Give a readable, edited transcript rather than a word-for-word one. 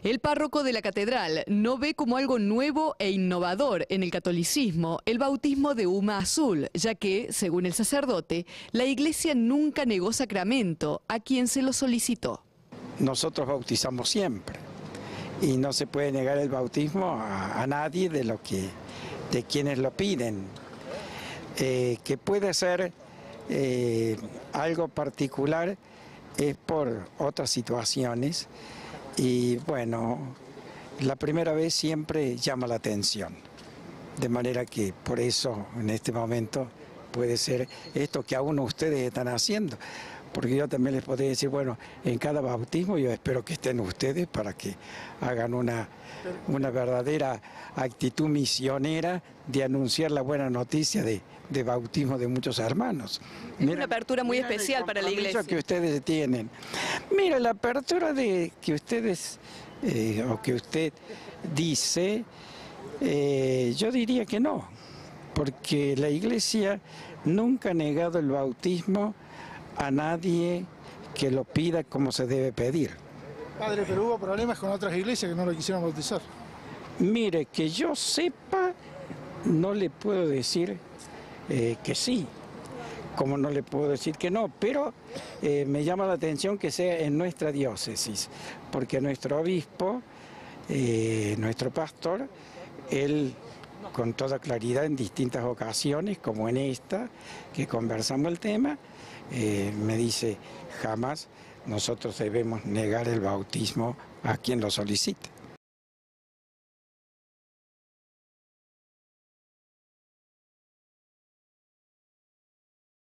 El párroco de la catedral no ve como algo nuevo e innovador en el catolicismo el bautismo de huma azul, ya que, según el sacerdote, la Iglesia nunca negó sacramento a quien se lo solicitó. Nosotros bautizamos siempre y no se puede negar el bautismo a nadie de quienes lo piden. Que puede ser algo particular es por otras situaciones y bueno, la primera vez siempre llama la atención, de manera que por eso en este momento puede ser esto que aún ustedes están haciendo, porque yo también les podría decir, bueno, en cada bautismo yo espero que estén ustedes para que hagan una verdadera actitud misionera de anunciar la buena noticia de bautismo de muchos hermanos. Es una apertura muy especial para la Iglesia. Que ustedes tienen. Mira, la apertura que ustedes, o que usted dice, yo diría que no, porque la Iglesia nunca ha negado el bautismo a nadie que lo pida como se debe pedir. Padre, pero hubo problemas con otras iglesias que no lo quisieron bautizar. Mire, que yo sepa, no le puedo decir que sí, como no le puedo decir que no, pero me llama la atención que sea en nuestra diócesis, porque nuestro obispo, nuestro pastor, él con toda claridad en distintas ocasiones, como en esta, que conversamos el tema, me dice, jamás nosotros debemos negar el bautismo a quien lo solicite.